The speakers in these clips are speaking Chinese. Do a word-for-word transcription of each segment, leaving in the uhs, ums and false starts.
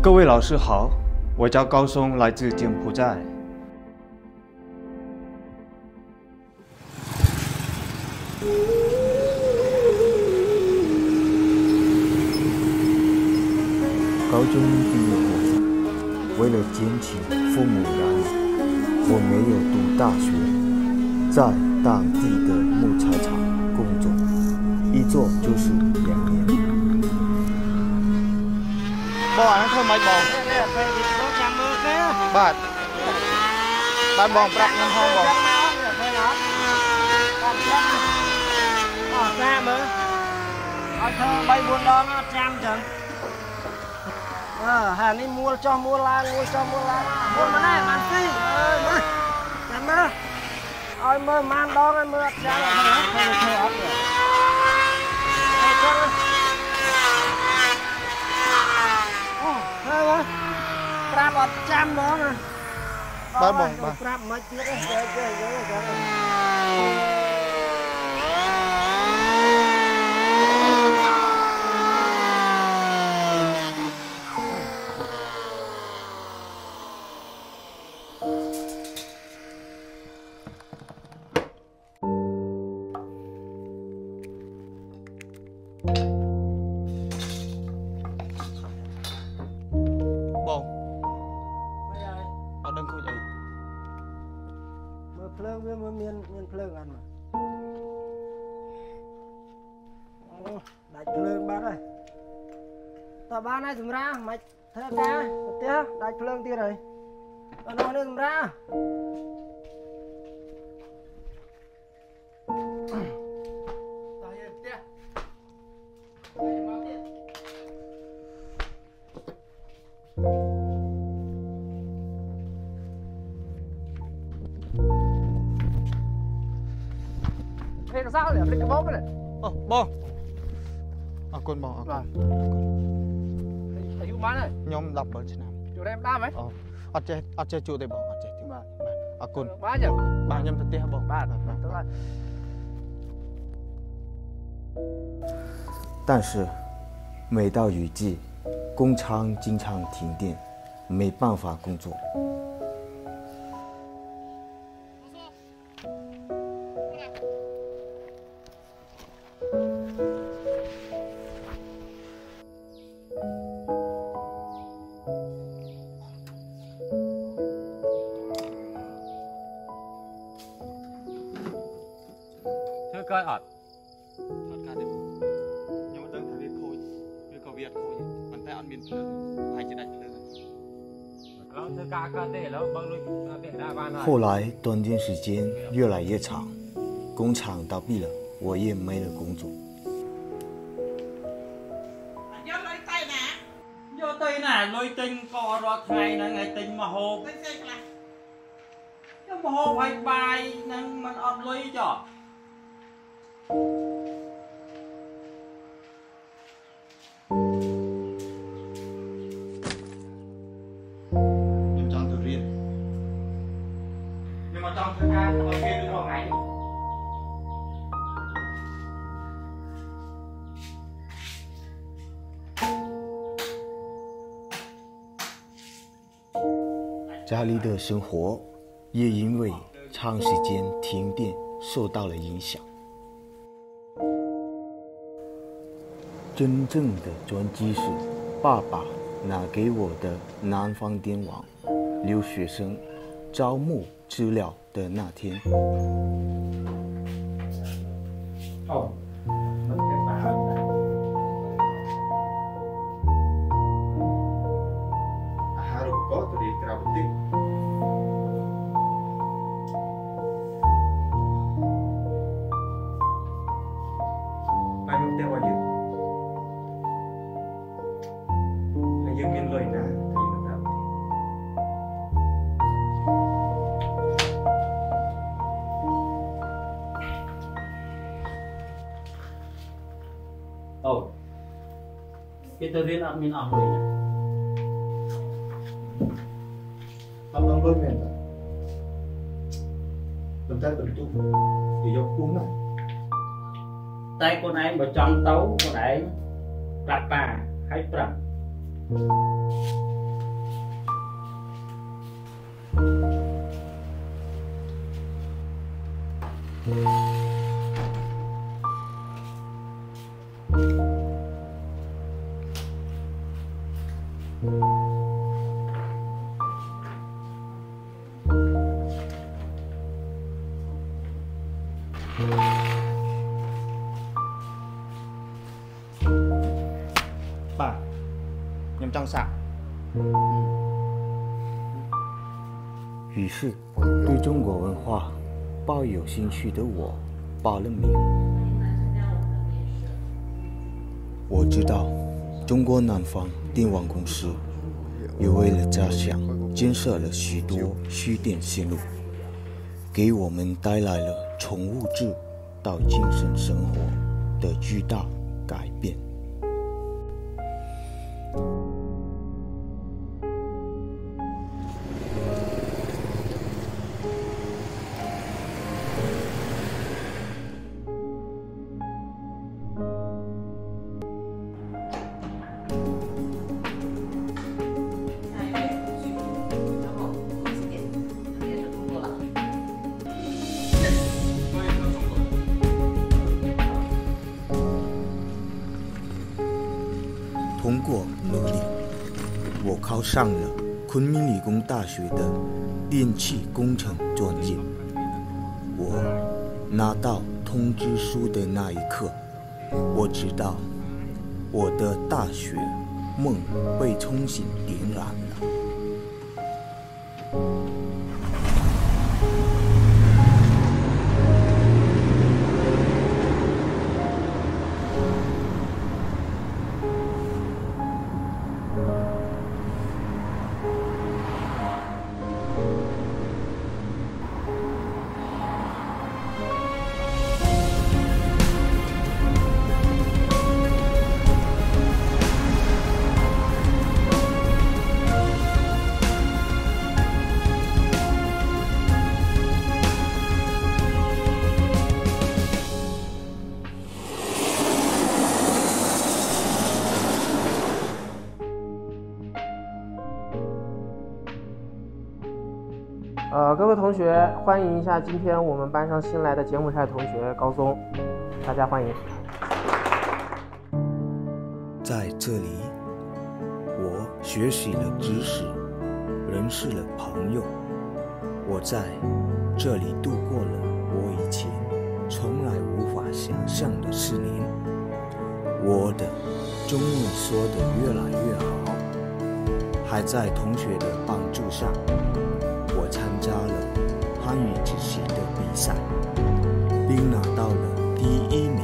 各位老师好，我叫高松，来自柬埔寨。 高中毕业后，为了减轻父母压力，我没有读大学，在当地的木材厂工作，一做就是两年。 บอลนั่นเธอไม่บอกบาทบาทบอกปรับเงินห้องบอกแซ่มือเอาเธอใบบัวดองจามจังเออหานี่มัวจอมัวลางมัวจอมัวลางมัวมาแน่มันสิเออมาจำมาเอามือมันดองไอ้มือจามอะไรเธอเธอเอาเลยไอ้คนปราบอดจำน้องนะบ้านมองบ้านปราบมาเจี๊ยบเยอะเยอะเยอะเยอะเพลิงเมื่อเมียนเมียนเพลิงอันมาได้เพลิงบ้านเลยต่อบ้านให้สมราไม่เธอแกเตี้ยได้เพลิงที่ไหนตอนนอนนี่สมราต่อเยอะเตี้ยมาเตี้ยเฮ้ยก็เศร้าเลยเป็นกระบอกเลยโอ้บอเอาคนบอกเอาคนอายุมันเลยยอมดับเบิลชนะอยู่ได้ได้ไหมอ๋ออาจจะอาจจะจูได้บอกอาจจะที่บ้านเอาคนบ้านยังบ้านยังตัดเตี้ยบอกบ้านบ้านตัวละ但是，每到雨季，工厂经常停电，没办法工作。 coi ọt thật cả đấy nhưng mà đang thấy việc khôi việc có việc khôi mình phải ăn miếng phơi hay chỉ đánh phơiแล้วเธอกาก็ได้แล้วบางลุยเปลี่ยนหน้าบ้าน后来短电时间越来越长，工厂倒闭了，我也没了工作。 vô lôi tay nè vô tay nè lôi tinh co ra thay nè ngày tinh mà hồ bên xe là cái mà hồ hay bài nè mình ọt lôi cho trong thời gian ở kia được ngày 家里的生活也因为长时间停电受到了影响。真正的转机是爸爸拿给我的南方电网留学生招募资料的那天。 哦，มันเป็นป่าอาหารอุปกรณ์ตัวนี้กระบุติไปมันเตะว่าเยอะและยังมีเลยนะที่นะครับ Ồ, cái tôi riêng admin ảo rồi nè. Làm đồng đôi miền rồi. Tầm tay tầm tu thì dọc cuốn này. Tay con ấy mà chọn tấu con ấy đặt bà hay trầm. Bà, nhầm trong sạc. 于是，对中国文化抱有兴趣的我报了名。我知道，中国南方电网公司也为了家乡建设了许多蓄电线路，给我们带来了从物质到精神生活的巨大改变。通过努力，我考上了昆明理工大学的电气工程专业。我拿到通知书的那一刻，我知道我的大学梦被重新点燃了。 呃，各位同学，欢迎一下今天我们班上新来的柬埔寨同学高松，大家欢迎。 在这里，我学习了知识，认识了朋友。我在这里度过了我以前从来无法想象的四年。我的中文说得越来越好，还在同学的帮助下，我参加了汉语知识的比赛，并拿到了第一名。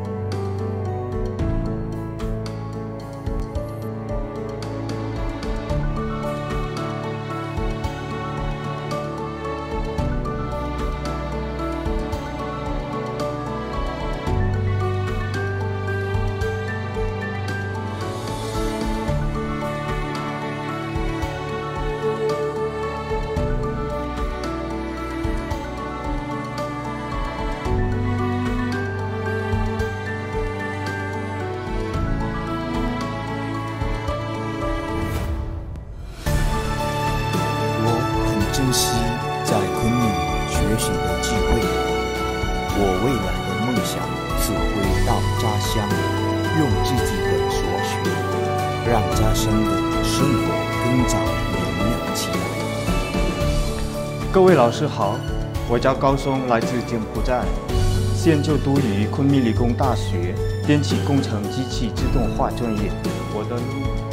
珍惜在昆明学习的机会。我未来的梦想是回到家乡，用自己的所学，让家乡的生活更加美妙起来。 各位老师好，我叫高松，来自柬埔寨，现就读于昆明理工大学电气工程机器自动化专业。我的路。